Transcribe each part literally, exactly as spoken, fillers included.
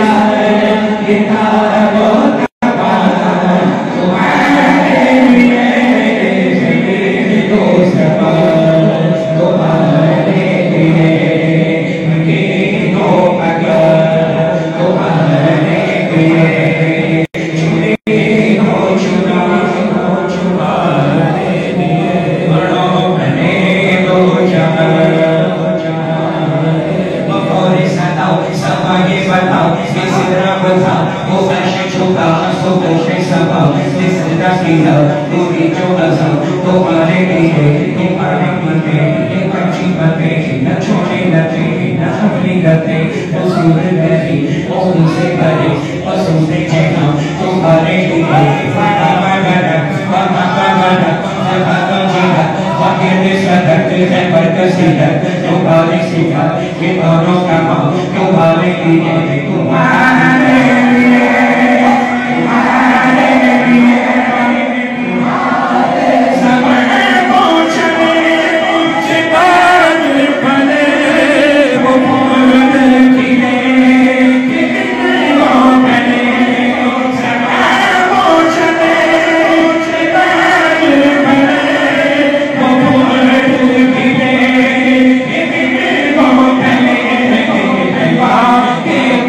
Yeah.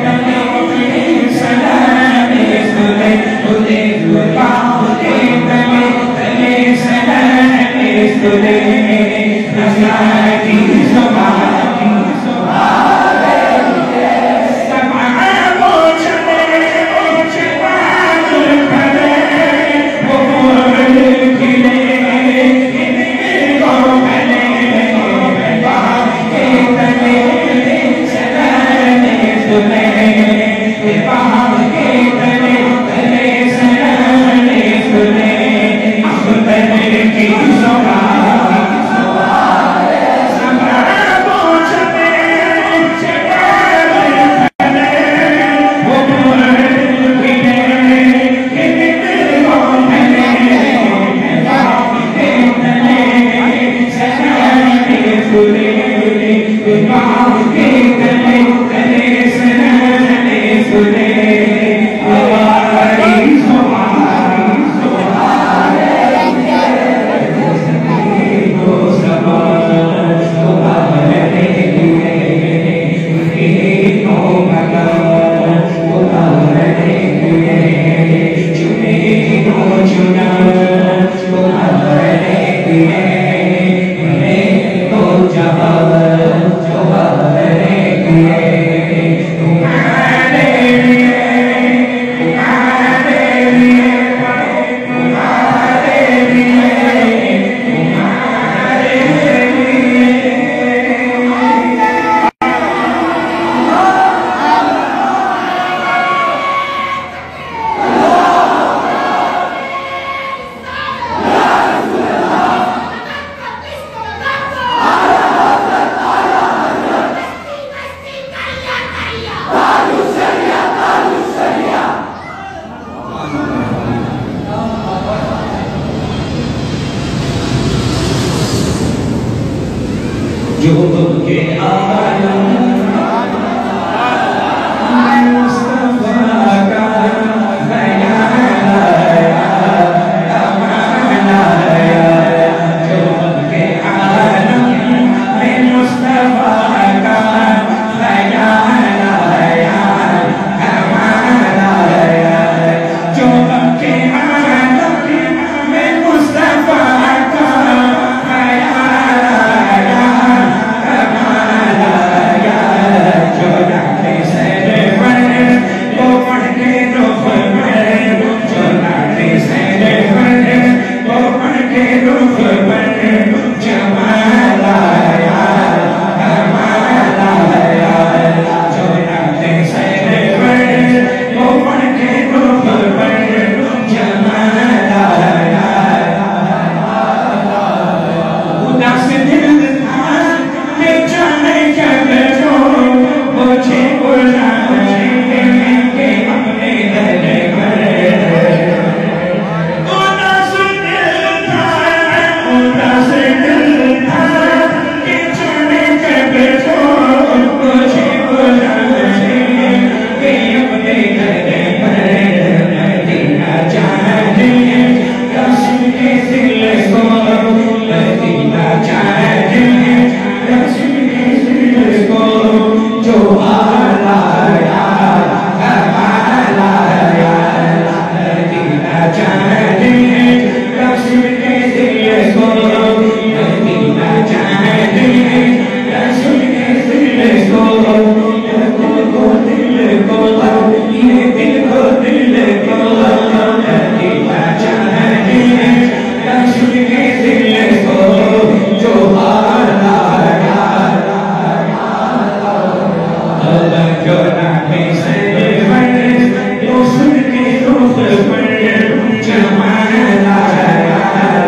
जो नामे से वो सुन के रुख पर जमाल आया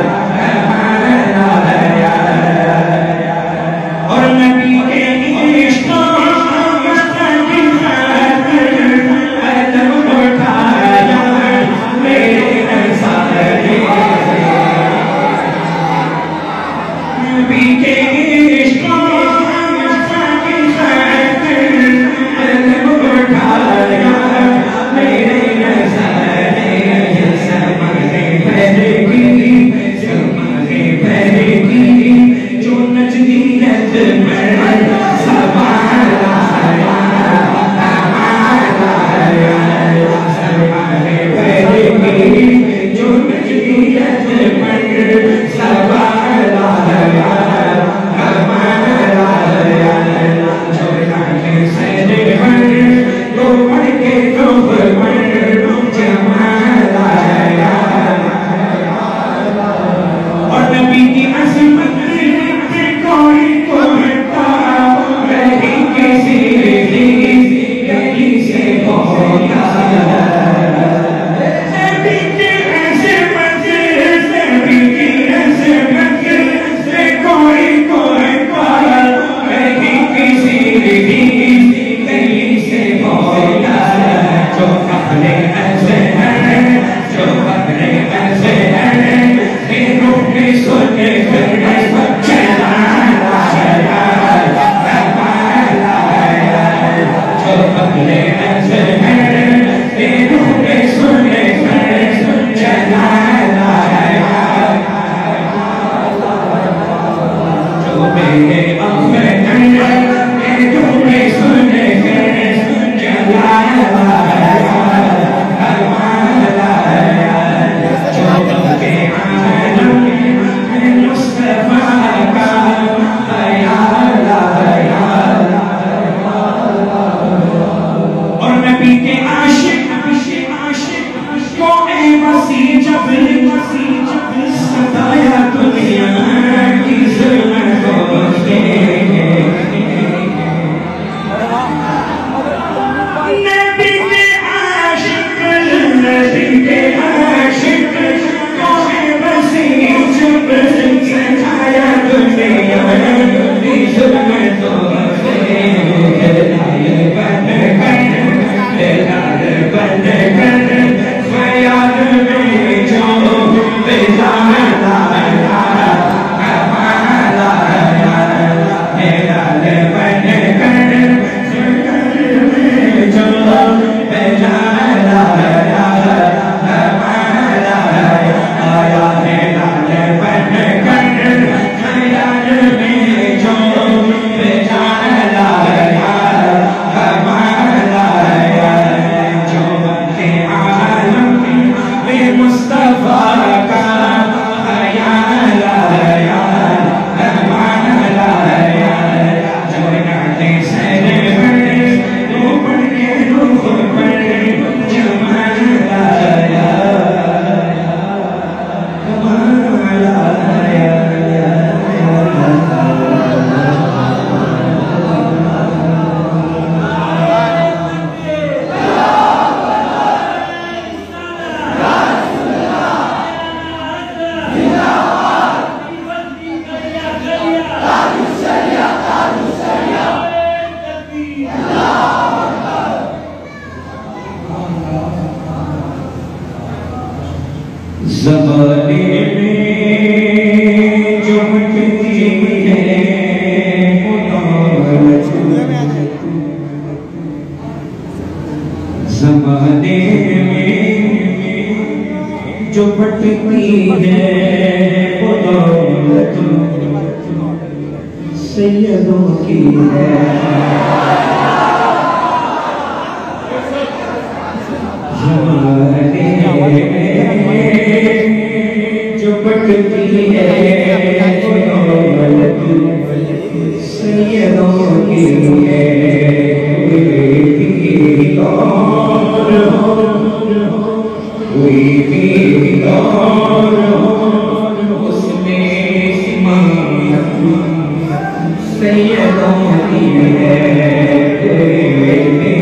और नबी के इश्क ज़माने में जो मिटती है ज़माने में जो भटकती है वो दौलत सैयदों की है। ज़माने में जो भटकती है वो दौलत सैयदों की है। कोई भी और हो उसमें इमामत सैयदों की है।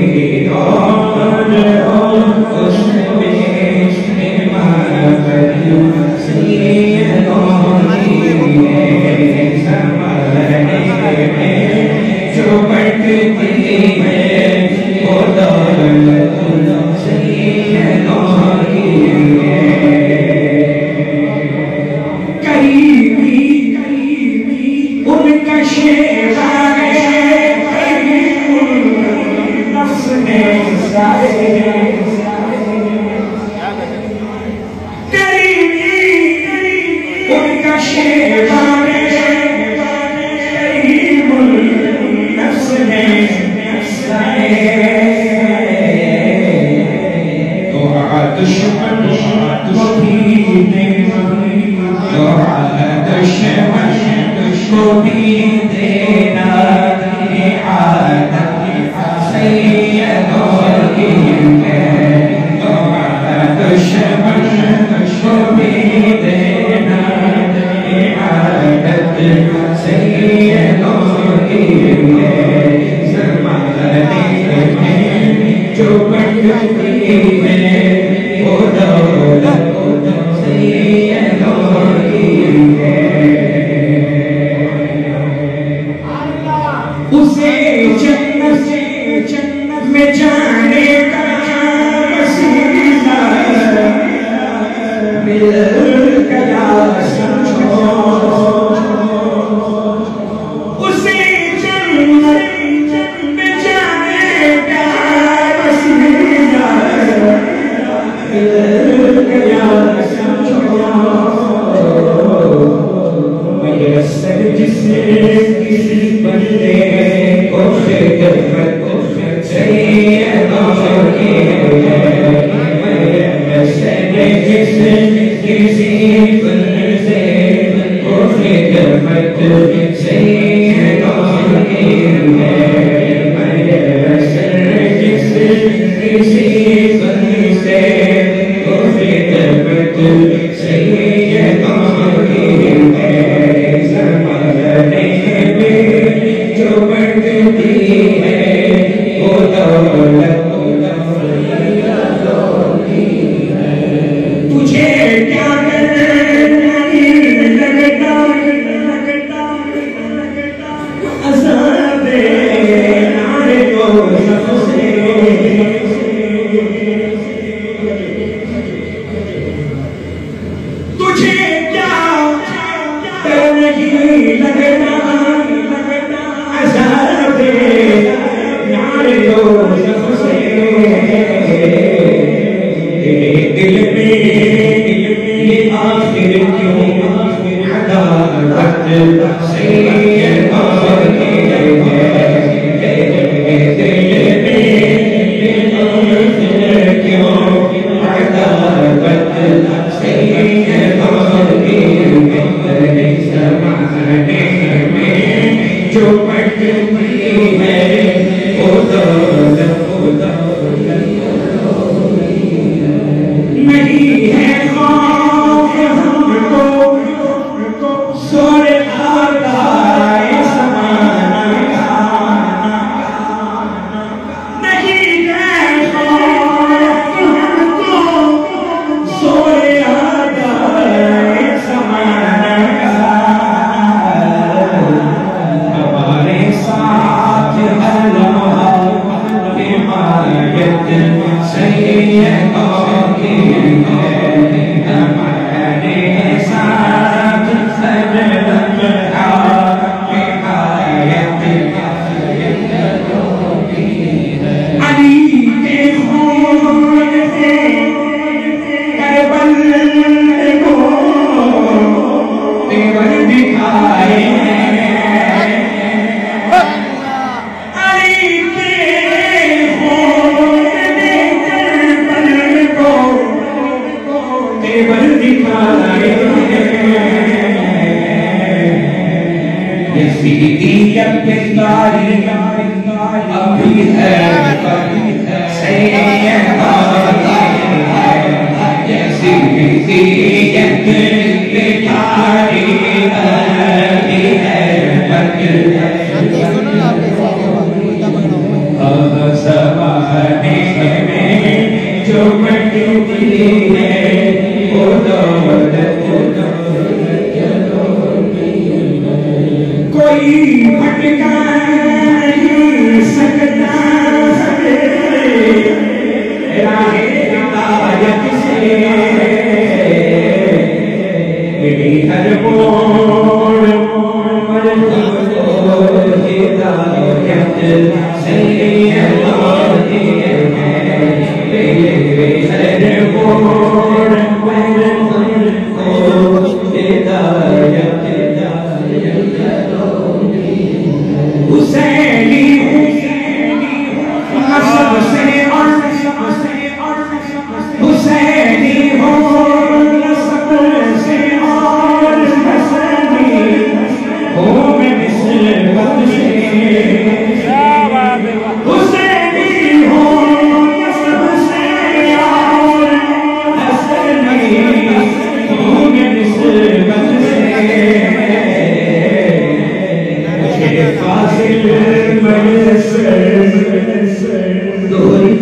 Say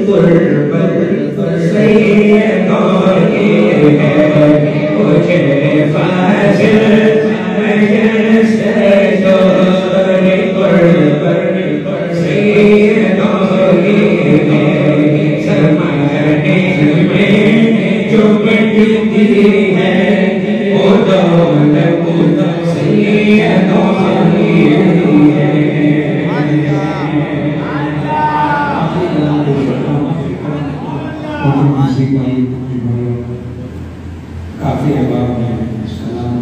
गुर्बत सैयदों की है मुझे फाजिल मजलिस दो गुर्बत सैयदों की है ज़माने में जो बनती है वो दौलत सैयदों की है। काफी अबाब में सलाम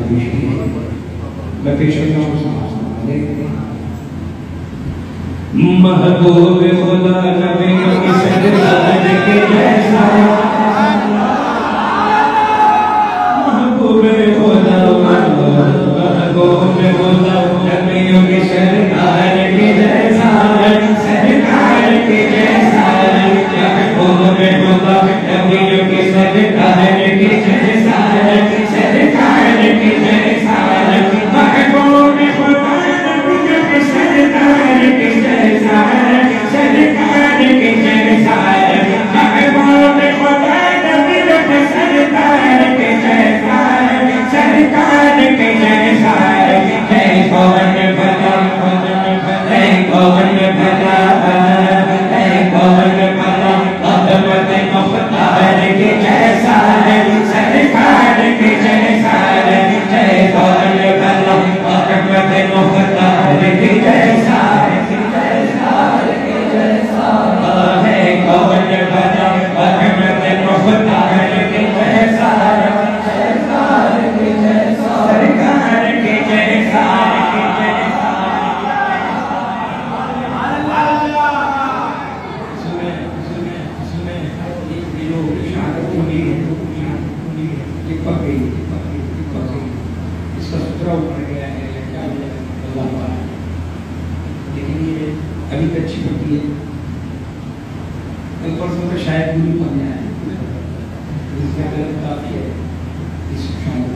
मैं पेश करता हूँ महबूब खुदा नबी की सरकार के जैसा महबूब खुदा महबूब खुदा नबी की सरकार के जैसा सरकार के जैसा महबूब खुदा नबी की सरकार के जैसा सरकार के जैसा महबूब खुदा नबी की सरकार के जैसा सरकार के जैसा महबूब खुदा नबी की सरकार के जैसा सरकार के जैसा है कौन भला है कौन भला है कौन भला अहमद मुख्तार के जैसा है सरकार के जैसा है कौन भला अहमद मुख्तार के जैसा है कौन भला अहमद मुख्तार के जैसा सरकार के जैसा इसका सूत्रा ऊपर गया है क्या अल्लाह पाक लेकिन ये अभी अच्छी होती है कल परसों तो शायद पूरी बन जाए इसका गलत काफी है इस शाम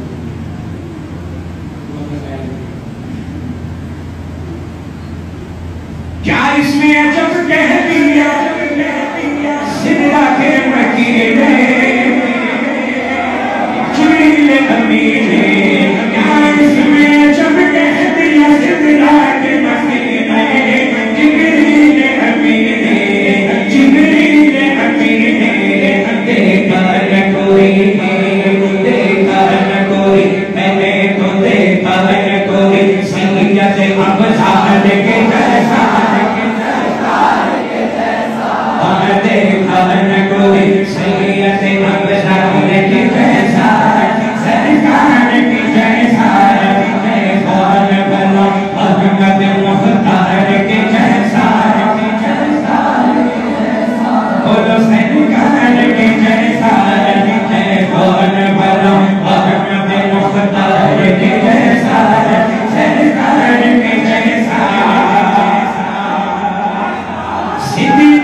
क्या इसमें अजब कह दिया सिरा के मकीने जिब्रील अमीन क्या इसमें अजब कह दिया सिरा के मकीने जिब्रील अमीन जिब्रील अमीन देखा न कोई देखा न कोई मैंने तो देखा न कोई सैयद अबसार के जैसा देखा न कोई सैयद अबसार के जैसा सरकार के जैसा है कौन भला अहमद मुख्तार के जैसा बोलो सरकार के जैसा है कौन भला अहमद मुख्तार के जैसा सरकार के जैसा सिद्दीक़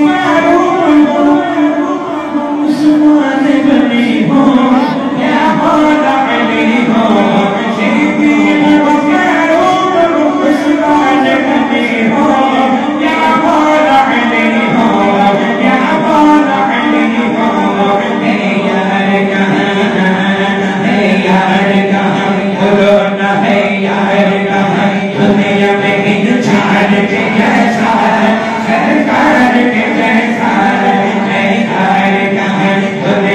उस्मान बनी हो या मौला अली हो सिद्दीक़ उस्मान बनी हो या मौला अली हो या मौला अली हो हे यार कहाँ है यार कहाँ बोलो ना है यार कहाँ दुनिया में इंसान के जैसा सरकार के जैसा है यार कहाँ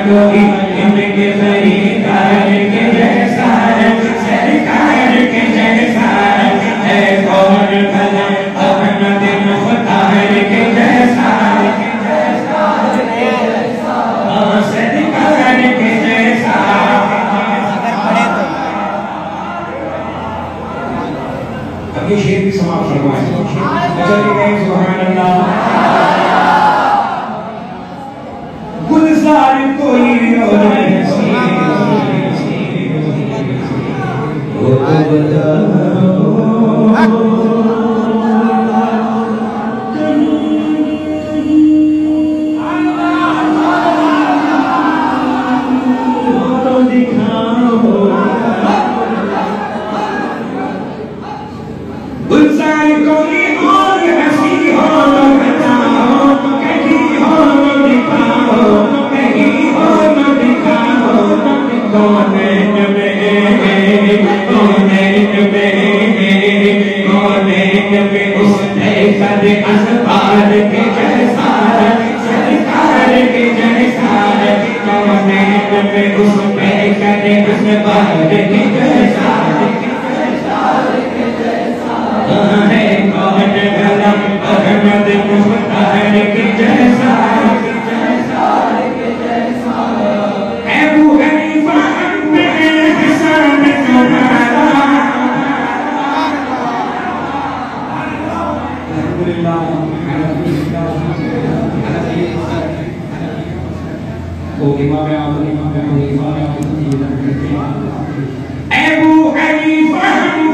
कोई इनके सरकार के जैसा सरकार के जैसा है कौन भला अहमद मुख्तार के जैसा सरकार के जैसा। अब ये शेर भी समाप्त फरमाए। सुभान अल्लाह। गुलजार कोई और हंसी वो तो बताओ तो दिखाओ गुलजार कोई और हंसी हो बताओ कहीं हो दिखाओ कहीं हो दिखाओ कौनैन में कौनैन में कौनैन में उसने कद असबार के जैसा सरकार के जैसा कौनैन में उसने कद असबार के जैसा है कौन भला अहमद मुख्तार के जैसा अबू हनीफा में हसन तुम्हारा अल्हम्दुलिल्लाह वो इमाम आज़म इमाम इमाम अबू हनीफा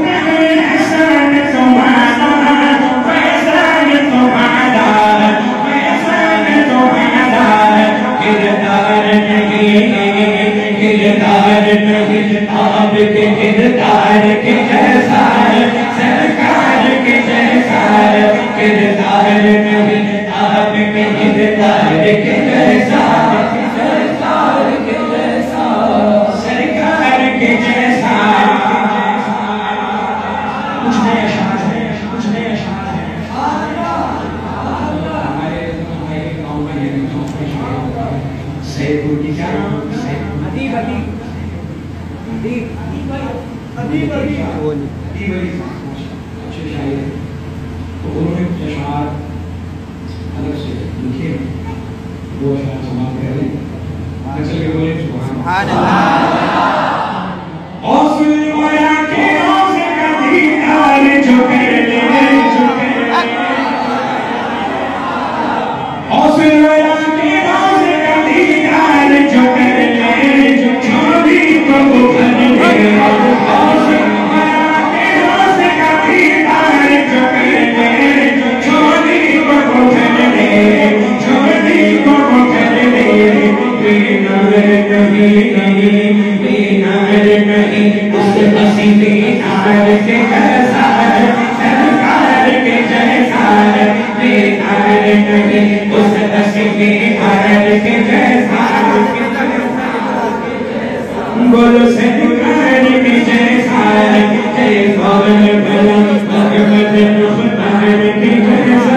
किरदार नहीं आपके किरदार के जैसा सरकार के जैसा किरदार नहीं आपके किरदार के जैसा सरकार के जैसा सरकार के जैसा। कुछ नया शान है कुछ नया शान है हमारे हमारे गाँव में सैफुल की क्या अदीब अदीब अदीब अदीब अदीब अदीब अच्छे शायर तो उन्होंने कुछ अशआर अलग से लिखे वो अशआर समाप्त कर रहे हैं आगे चल के बोले सुभान अल्लाह। औसुल वया के औसे का दीदार जो कर ले जो कर औसुल वया के औसे का दीदार जो कर ले जो छोड़ी को भर ले औसुल वया के औसे का दीदार जो कर ले जो छोड़ी को भर ले छोड़ी को भर ले बीनार नहीं बीनार नहीं उस हसी बीनार के जैसा सरकार के जैसा बीनार नहीं उस हसी बीनार के जैसा बोलो सरकार के जैसा जय कौन भला अहमद मुख्तार के जैसा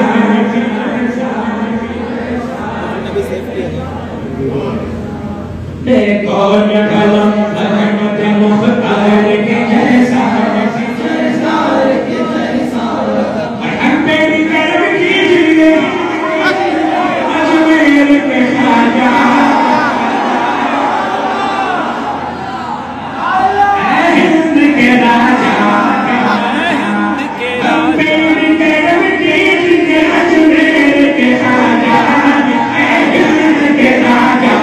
कौन भला अहमद मुख्तार के जैसा हम मेरी कर्म कीजिए अजमेर के ख्वाजा हिंद के राजा हम मेरी कर्म कीजिए अजमेर के ख्वाजा हिंद के राजा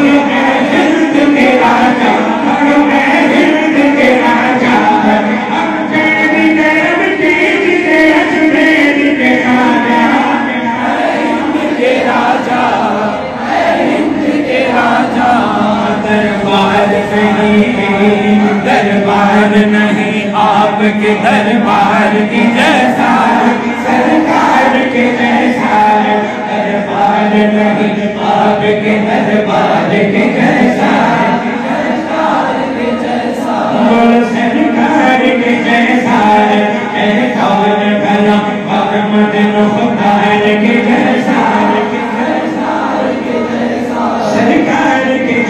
दरबार नहीं आपके दरबार की जैसा सरकार के जैसा दरबार नहीं आपके दरबार के जैसा सरकार के जैसा कौन भला अहमद मुख्तार के जैसा सरकार के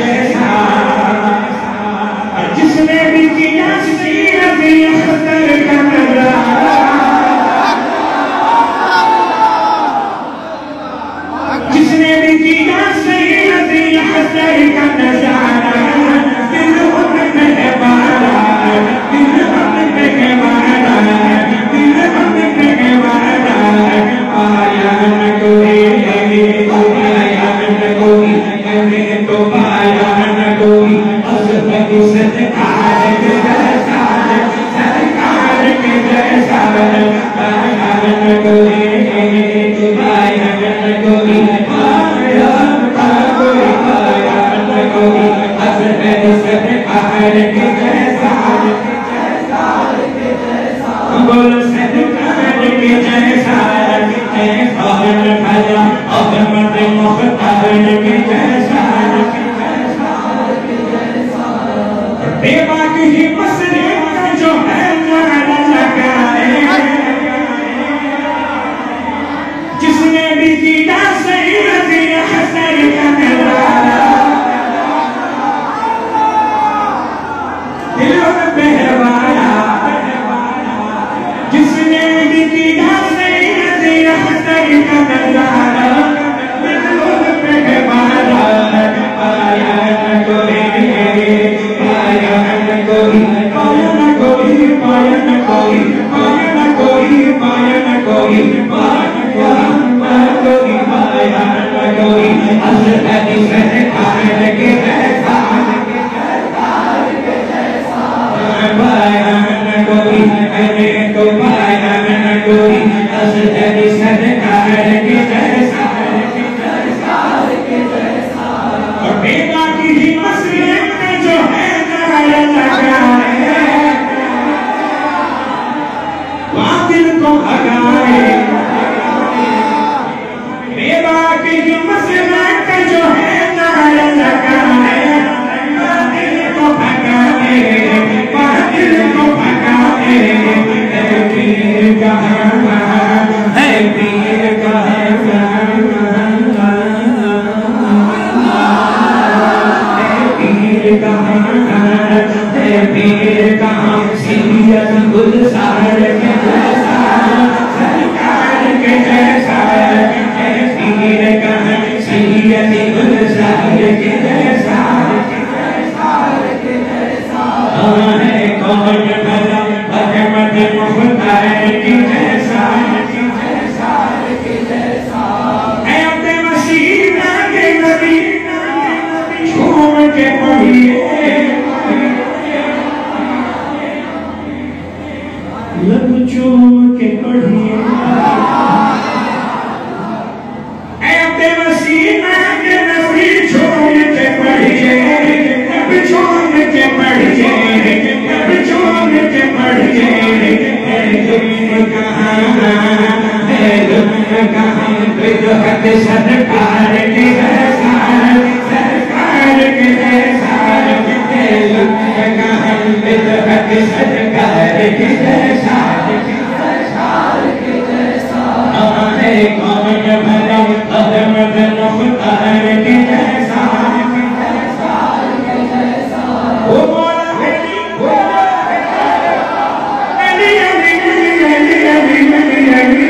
के जैसा है कौन भला अहमद मुख्तार के जैसा है अपने मसीहा के नबी झूम के पढ़िए लब चूम के पढ़िए अपने मसीहा के नबी झूम के पढ़िए लब चूम के पढ़िए लब चूम के पढ़िए कहाँ है कहाँ विदुहत सरकार के जैसा सरकार के जैसा कहाँ विदुहत सरकार के जैसा है कौन भला अहमद मुख्तार के जैसा वो मौला अली अली अली अली अली अली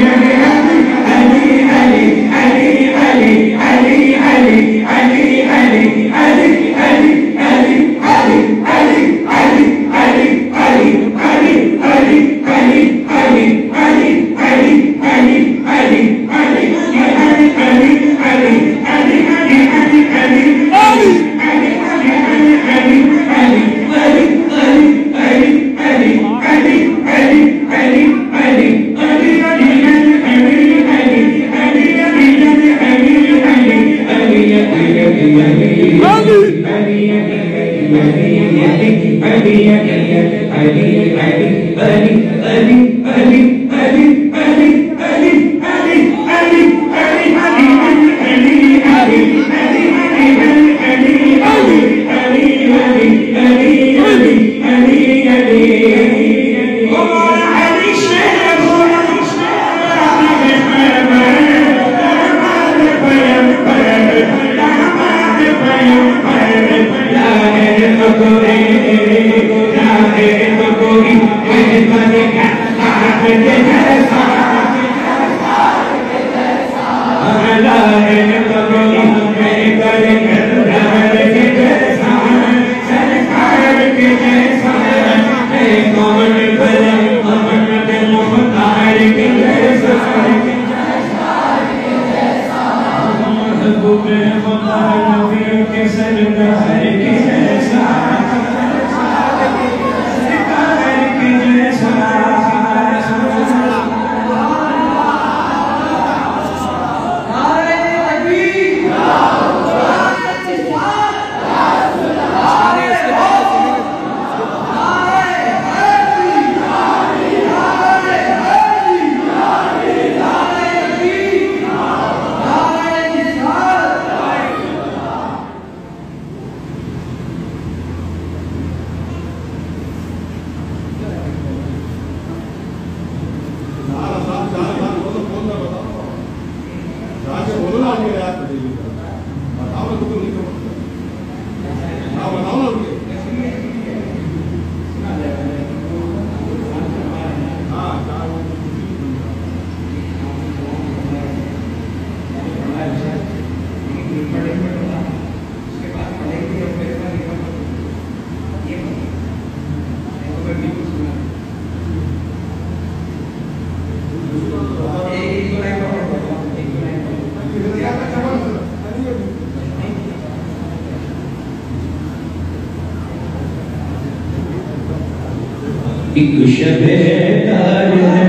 एक शबे तार है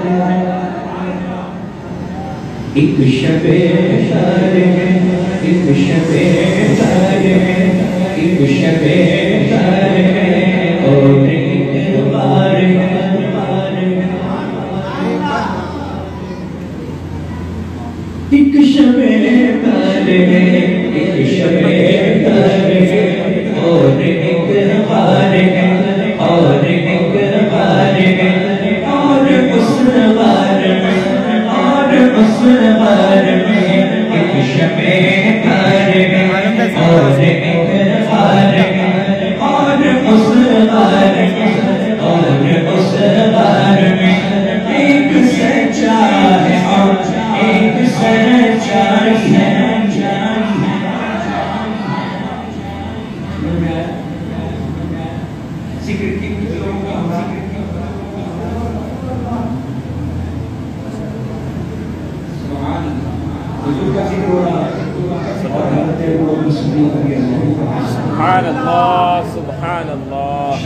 एक शबे तार है एक शबे तार है एक शबे तार है और एक बार एक शबे तार है एक शबे तार है और एक बार है और एक बार है और उस बार में और उस बार में एक शबे सुभान अल्लाह सुभान अल्लाह।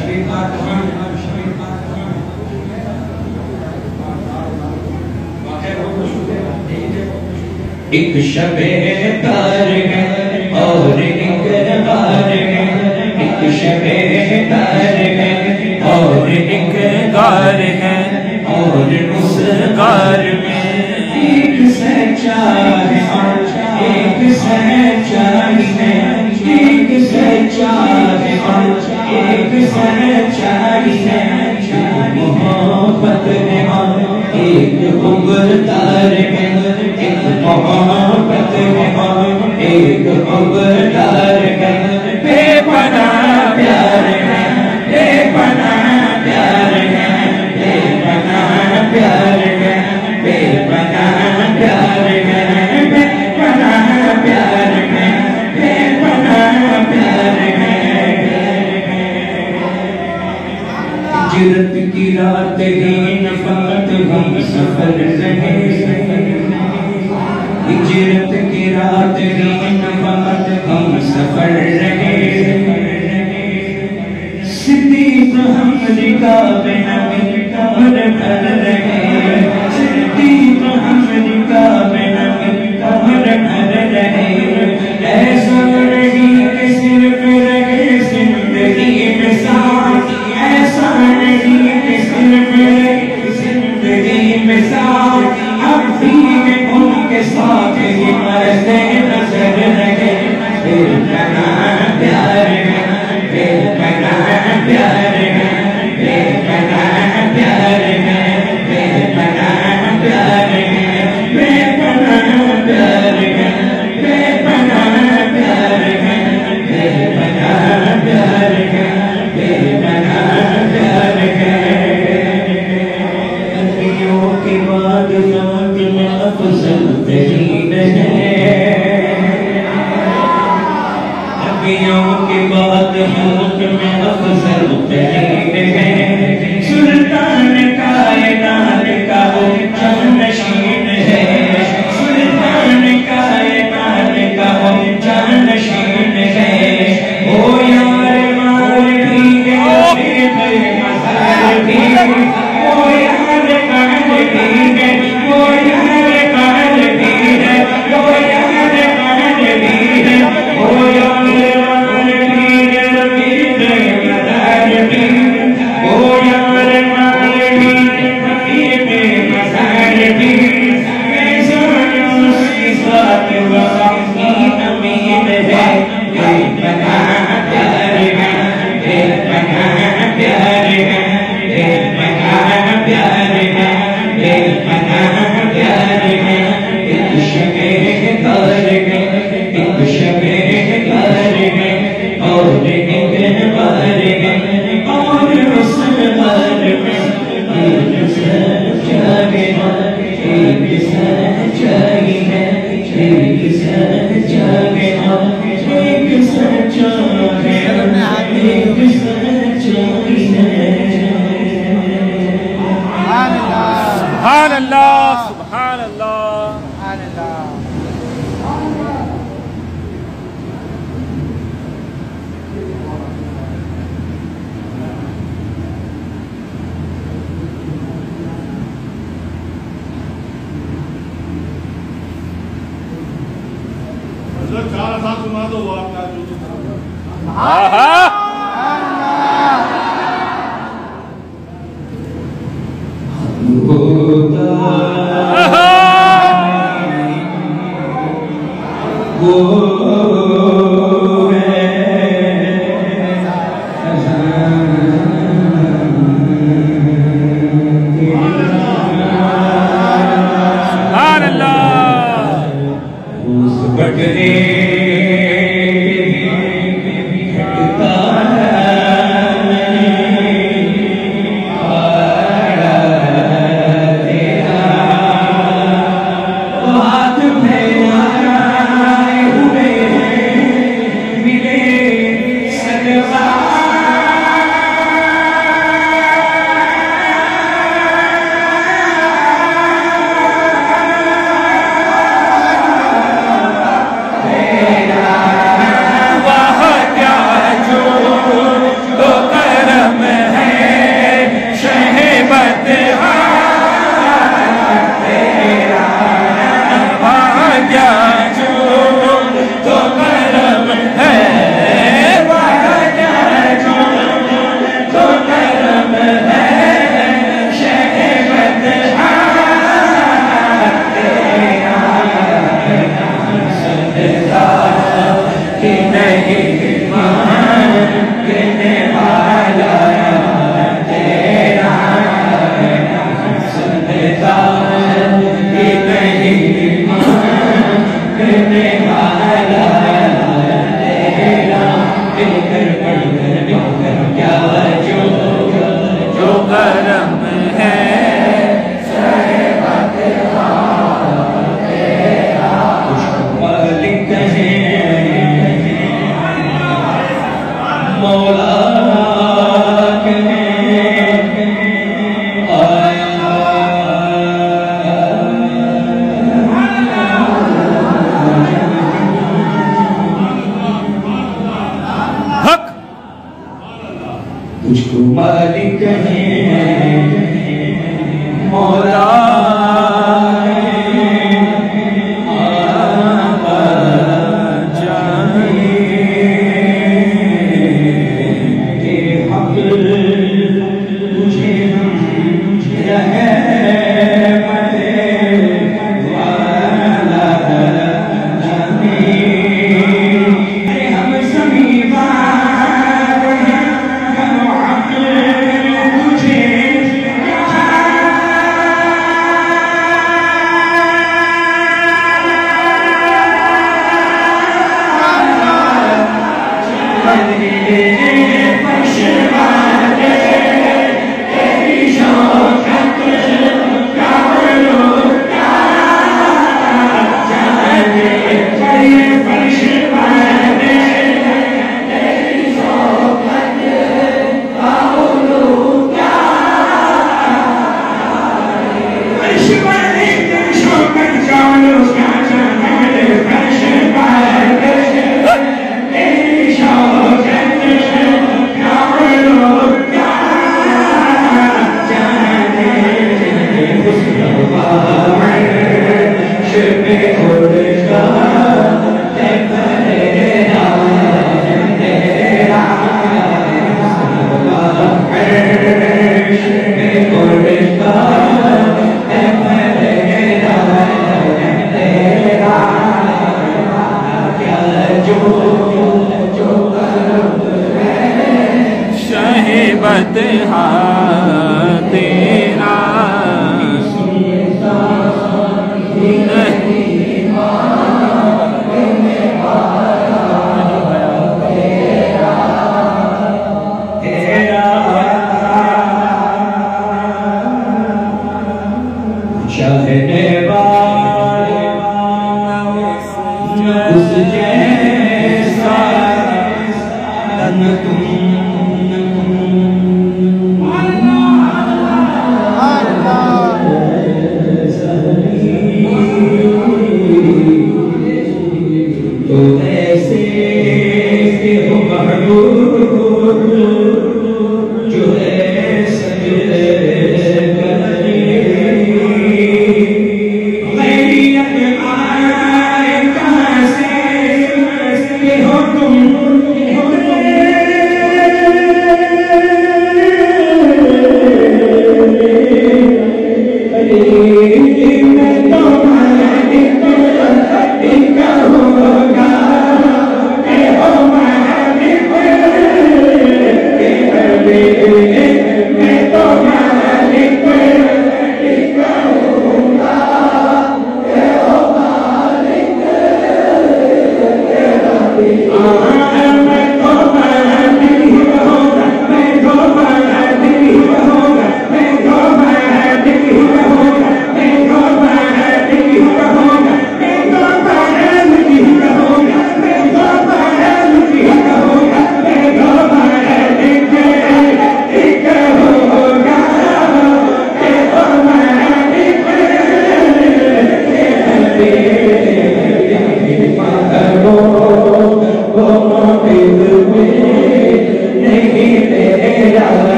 एक शबे तार है और एक गार है, एक शबे तार है और एक गार है, और उस गार में एक सच्चाई है, एक सच्चाई है, एक सच्चाई है, एक सच्चाई है, मोहब्बत है एक उबरदार है, एक मोहब्बत है एक उबरदार है, बेपनाह प्यार है, बेपनाह प्यार है, बेपनाह प्यार है, बेपनाह प्यार है, बेपनाह प्यार है, बेपनाह प्यार है। हिजरत की रात ही नफात हम सफर रहे, हिजरत की रात ही नफात हम सफर रहे, सिद्दीक हम रिकाब नबी कमर भर रहे, सिद्दीक हम रिकाब नबी कमर भर रहे, ऐसा नहीं कि सिर्फ रहे जिंदगी में साथ, ऐसा नहीं कि सिर्फ रहे जिंदगी में साथ, अब भी उनके साथ ही मरते नजर रहे, बेपनाह प्यार है, बेपनाह प्यार है, बेपनाह प्यार है, बेपनाह प्यार है, बेपनाह प्यार है, बेपनाह प्यार है, बेपनाह प्यार है, बेपनाह प्यार है। नबियों के बाद नाक में अफजल तरीन है, नबियों के बाद मुल्क में अफजल तरीन है, सुल्तान कायनात का वो जानशीन है, सुल्तान कायनात का वो जानशीन है, ओ यार मार भी है, मज़ार भी है, ओ यार काल भी है, ओ यार काल भी है, ओ यार काल भी है, ओ यार मार भी है, मज़ार भी है, ओ यार मार भी है, मज़ार भी है, मैं उसकी साथ वफ़ा अमीन है, बेपनाह प्यार है, बेपनाह प्यार है, बेपनाह प्यार है, बेपनाह प्यार है, एक शबे तार है, एक शबे तार है और एक बार है, और उस बार में एक सच्चाई है, एक सच्चाई है, एक सच्चाई है, एक सच्चाई है, एक सच्चाई है। सुभान अल्लाह सुभान अल्लाह। चार साथ सुना दो वो आपका जो आहा Hey तुझको मालिक है मौला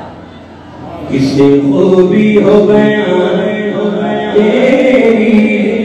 किसे खूबी हो बयान तेरी